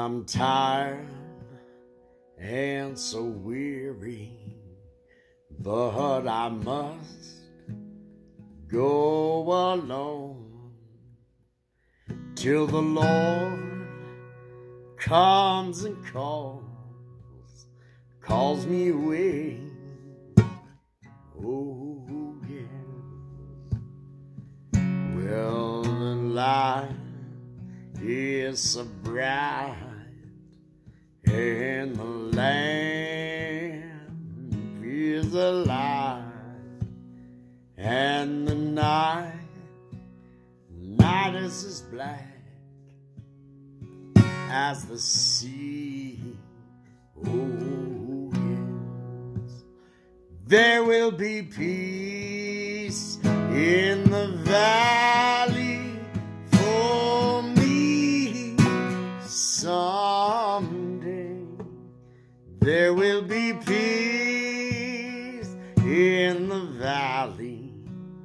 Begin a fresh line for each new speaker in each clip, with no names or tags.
I'm tired and so weary, but I must go alone till the Lord comes and calls me away. Oh, yes. Well, the light is so bright, and the lamp is alive, and the night is as black as the sea. Oh, yes. There will be peace in the valley for me someday. There will be peace in the valley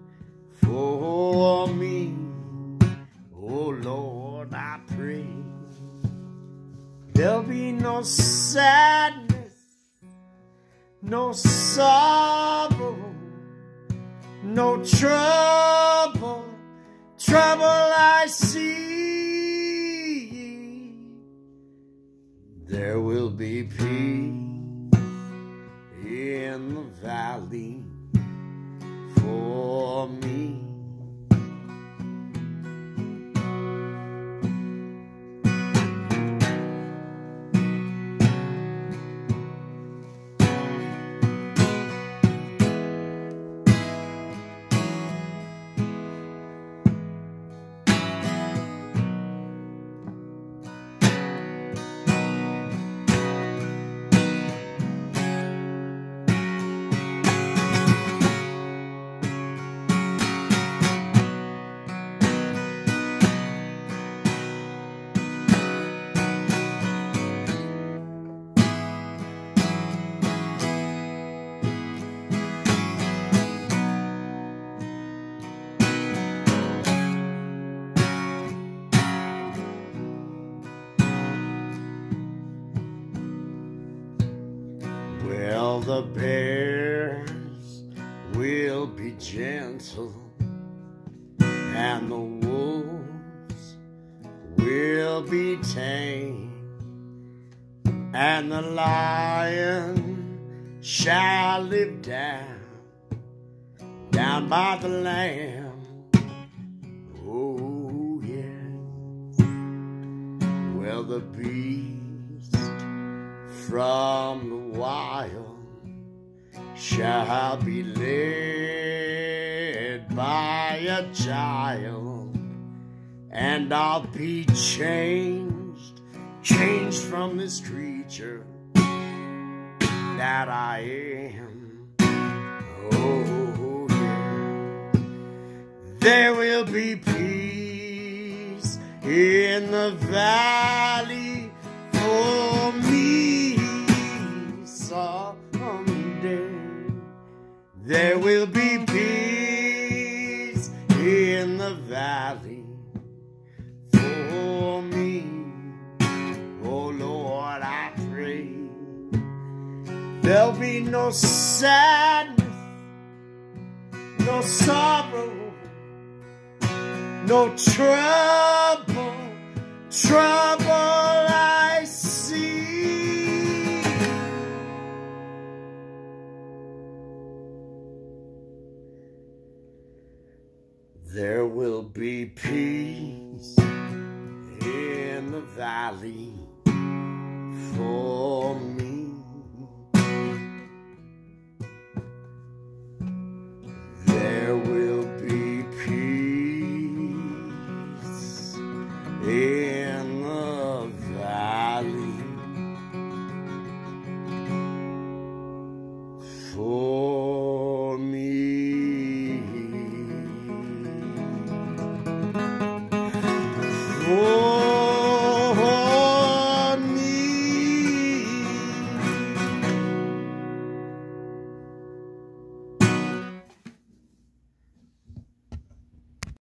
for me. Oh Lord, I pray there'll be no sadness, no sorrow, no trouble I see. There will be peace in the valley for me. Well, the bears will be gentle, and the wolves will be tame, and the lion shall live down by the lamb. Oh, yes. Well, the beast from the wild shall be led by a child, and I'll be changed from this creature that I am. Oh, yeah. There will be peace in the valley for me someday. There will be peace in the valley for me. Oh Lord, I pray there'll be no sadness, no sorrow, no trouble I see. There will be peace in the valley for me. There will be peace